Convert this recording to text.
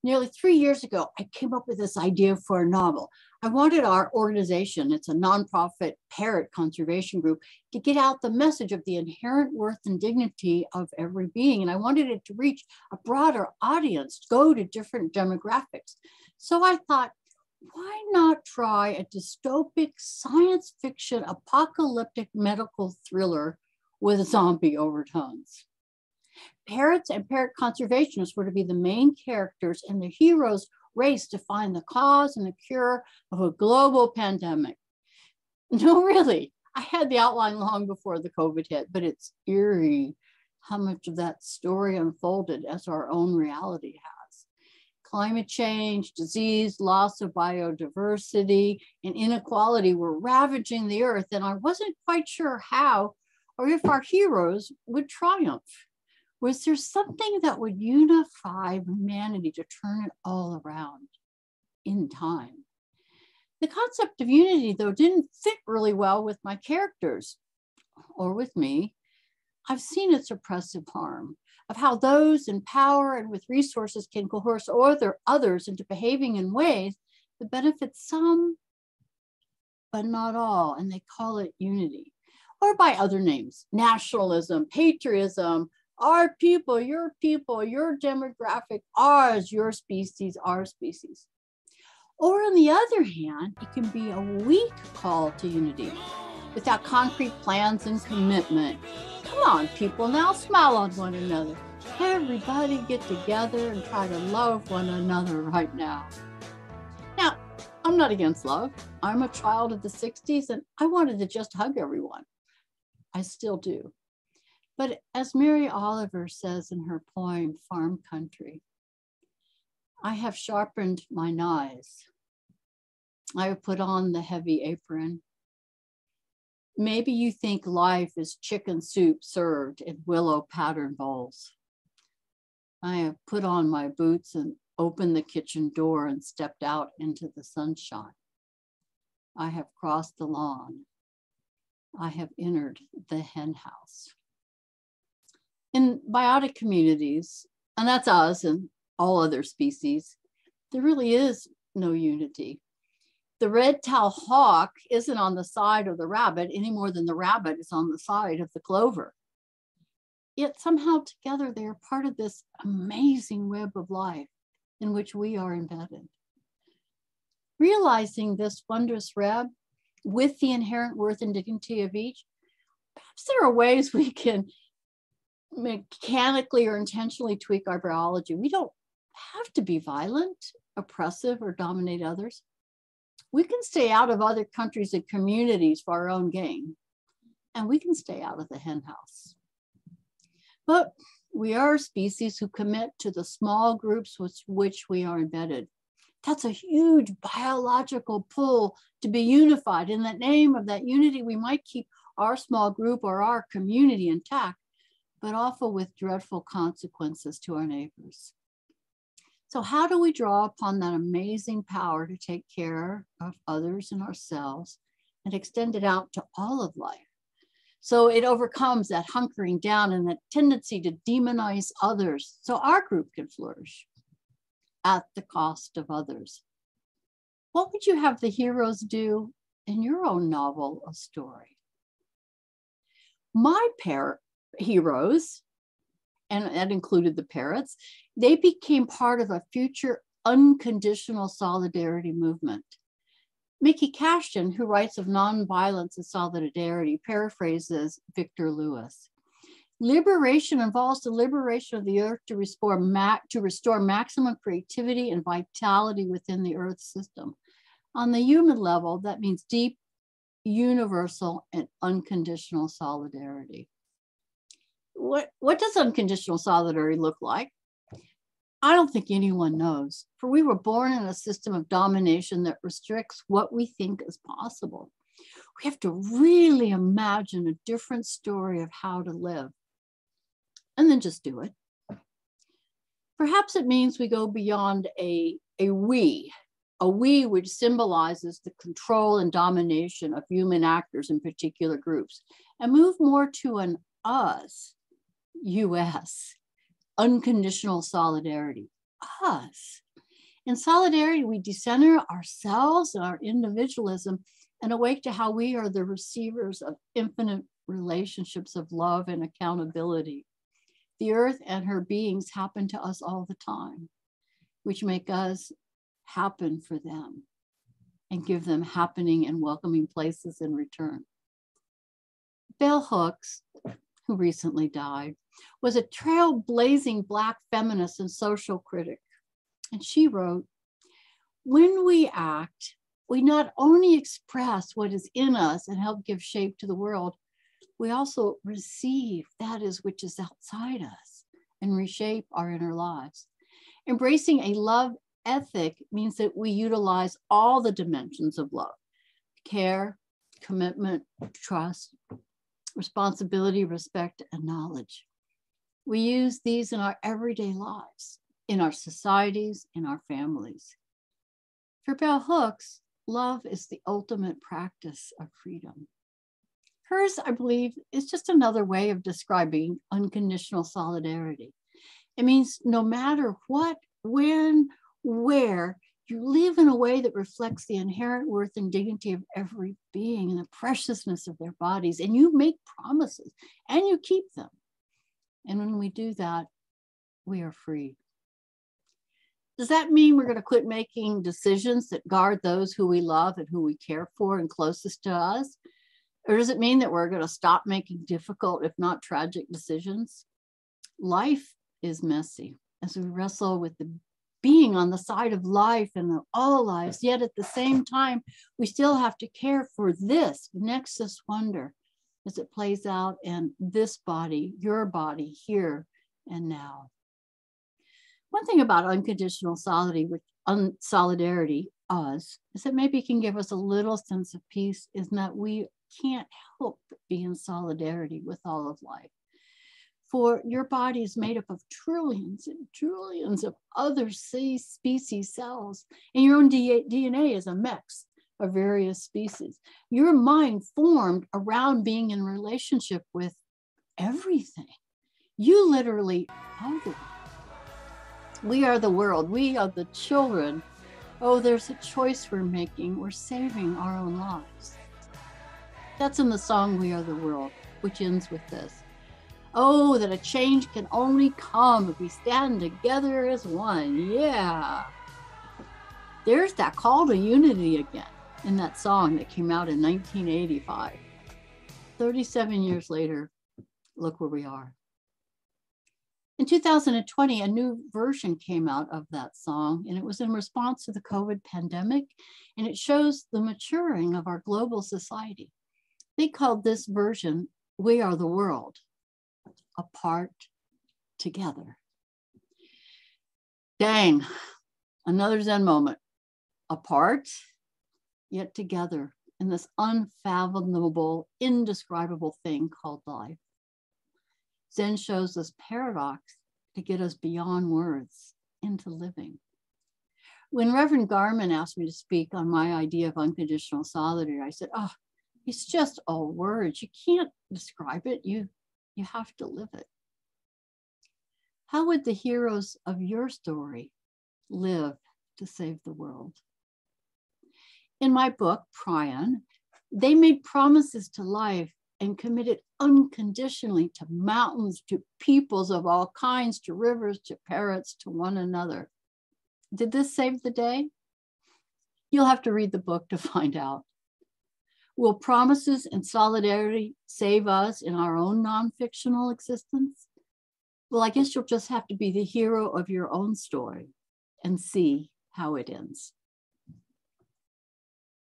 Nearly 3 years ago, I came up with this idea for a novel. I wanted our organization, it's a nonprofit parrot conservation group, to get out the message of the inherent worth and dignity of every being. And I wanted it to reach a broader audience, go to different demographics. So I thought, why not try a dystopic science fiction apocalyptic medical thriller with zombie overtones? Parrots and parrot conservationists were to be the main characters, and the heroes race to find the cause and the cure of a global pandemic. No, really, I had the outline long before the COVID hit, but it's eerie how much of that story unfolded as our own reality has. Climate change, disease, loss of biodiversity, and inequality were ravaging the earth, and I wasn't quite sure how or if our heroes would triumph. Was there something that would unify humanity to turn it all around in time? The concept of unity, though, didn't fit really well with my characters or with me. I've seen its oppressive harm of how those in power and with resources can coerce others into behaving in ways that benefit some, but not all, and they call it unity. Or by other names, nationalism, patriotism, our people, your demographic, ours, your species, our species. Or on the other hand, it can be a weak call to unity without concrete plans and commitment. Come on, people, now smile on one another. Everybody get together and try to love one another right now. Now, I'm not against love. I'm a child of the 60s and I wanted to just hug everyone. I still do. But as Mary Oliver says in her poem, Farm Country, I have sharpened my knives. I have put on the heavy apron. Maybe you think life is chicken soup served in willow pattern bowls. I have put on my boots and opened the kitchen door and stepped out into the sunshine. I have crossed the lawn. I have entered the hen house. In biotic communities, and that's us and all other species, there really is no unity. The red-tailed hawk isn't on the side of the rabbit any more than the rabbit is on the side of the clover. Yet somehow together they are part of this amazing web of life in which we are embedded. Realizing this wondrous web with the inherent worth and dignity of each, perhaps there are ways we can mechanically or intentionally tweak our biology. We don't have to be violent, oppressive, or dominate others. We can stay out of other countries and communities for our own gain, and we can stay out of the hen house. But we are a species who commit to the small groups with which we are embedded. That's a huge biological pull to be unified. In the name of that unity, we might keep our small group or our community intact, but often with dreadful consequences to our neighbors. So how do we draw upon that amazing power to take care of others and ourselves and extend it out to all of life? So it overcomes that hunkering down and that tendency to demonize others so our group can flourish at the cost of others. What would you have the heroes do in your own novel or story? My heroes, and that included the parrots, they became part of a future unconditional solidarity movement. Mickey Cashton, who writes of nonviolence and solidarity, paraphrases Victor Lewis. Liberation involves the liberation of the earth to restore maximum creativity and vitality within the earth system. On the human level, that means deep, universal, and unconditional solidarity. What does unconditional solidarity look like? I don't think anyone knows, for we were born in a system of domination that restricts what we think is possible. We have to really imagine a different story of how to live, and then just do it. Perhaps it means we go beyond a we which symbolizes the control and domination of human actors in particular groups, and move more to an us, US, unconditional solidarity, us. In solidarity, we decenter ourselves and our individualism and awake to how we are the receivers of infinite relationships of love and accountability. The earth and her beings happen to us all the time, which make us happen for them and give them happening and welcoming places in return. Bell Hooks, who recently died, was a trailblazing Black feminist and social critic. And she wrote, "When we act, we not only express what is in us and help give shape to the world, we also receive that is which is outside us and reshape our inner lives. Embracing a love ethic means that we utilize all the dimensions of love: care, commitment, trust, responsibility, respect, and knowledge. We use these in our everyday lives, in our societies, in our families." For Bell Hooks, love is the ultimate practice of freedom. Hers, I believe, is just another way of describing unconditional solidarity. It means no matter what, when, where, you live in a way that reflects the inherent worth and dignity of every being and the preciousness of their bodies, and you make promises and you keep them. And when we do that, we are free. Does that mean we're going to quit making decisions that guard those who we love and who we care for and closest to us? Or does it mean that we're going to stop making difficult, if not tragic, decisions? Life is messy as we wrestle with the being on the side of life and all lives, yet at the same time, we still have to care for this nexus wonder as it plays out in this body, your body, here and now. One thing about unconditional solidarity, us, is that maybe it can give us a little sense of peace, is that we can't help but be in solidarity with all of life. For your body is made up of trillions and trillions of other species cells, and your own DNA is a mix of various species. Your mind formed around being in relationship with everything. You literally are the world. We are the world. We are the children. Oh, there's a choice we're making. We're saving our own lives. That's in the song We Are the World, which ends with this. Oh, that a change can only come if we stand together as one. Yeah. There's that call to unity again in that song that came out in 1985. 37 years later, look where we are. In 2020, a new version came out of that song, and it was in response to the COVID pandemic, and it shows the maturing of our global society. They called this version, We Are the World, apart together. Dang, another Zen moment. Apart, yet together in this unfathomable, indescribable thing called life. Zen shows this paradox to get us beyond words into living. When Reverend Garman asked me to speak on my idea of unconditional solidarity, I said, oh, it's just all words. You can't describe it. You have to live it. How would the heroes of your story live to save the world? In my book, Prion, they made promises to life and committed unconditionally to mountains, to peoples of all kinds, to rivers, to parrots, to one another. Did this save the day? You'll have to read the book to find out. Will promises and solidarity save us in our own non-fictional existence? Well, I guess you'll just have to be the hero of your own story and see how it ends.